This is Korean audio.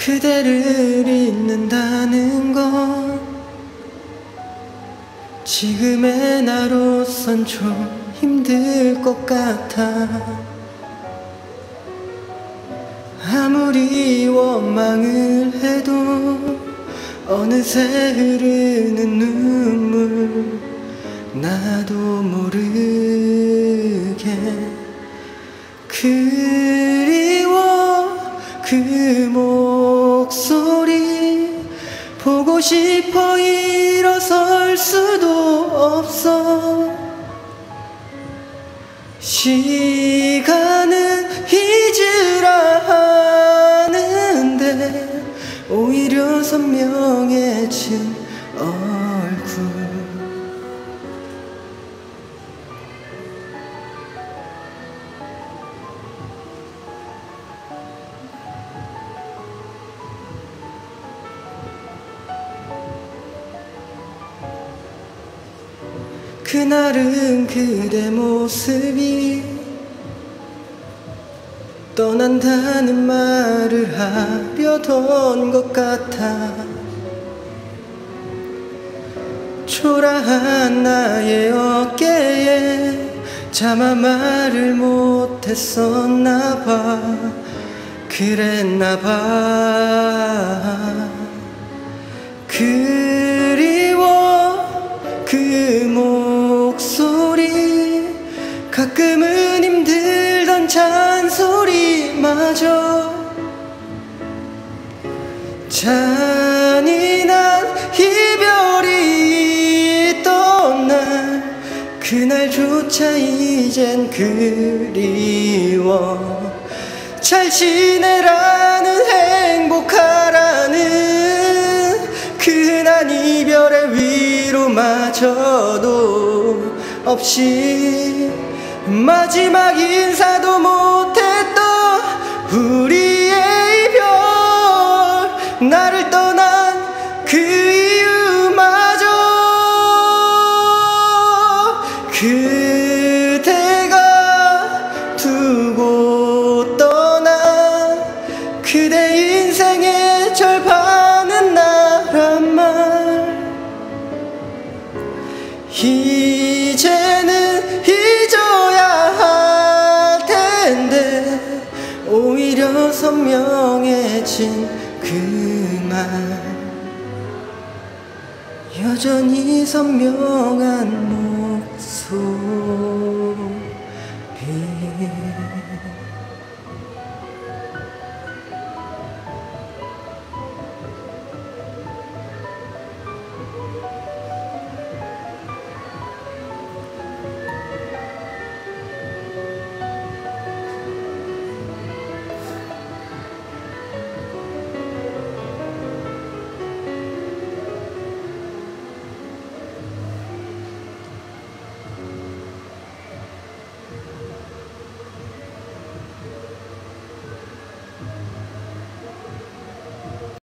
그대를 잊는다는 건 지금의 나로선 좀 힘들 것 같아. 아무리 원망을 해도 어느새 흐르는 눈물 나도 모르게 그리워. 그 목소리 보고 싶어 일어설 수도 없어. 시간은 잊으라 하는데 오히려 선명해진 얼굴. 그날은 그대 모습이 떠난다는 말을 하려던 것 같아. 초라한 나의 어깨에 차마 말을 못했었나 봐. 그랬나 봐. 그리워. 그 목소리 가끔은 힘들던 잔소리마저 잔인한 이별이 있던 날 그날조차 이젠 그리워. 잘 지내라는 행복하라는 흔한 이별의 위로마저도 없이 마지막 인사도 못했던 우리의 이별. 나를 떠난 그 이유마저 그대가 두고 떠난 그대 인생의 절반은 나란 말. 이제는 잊어야 할 텐데 오히려 선명해진 그 말. 여전히 선명한 목소리.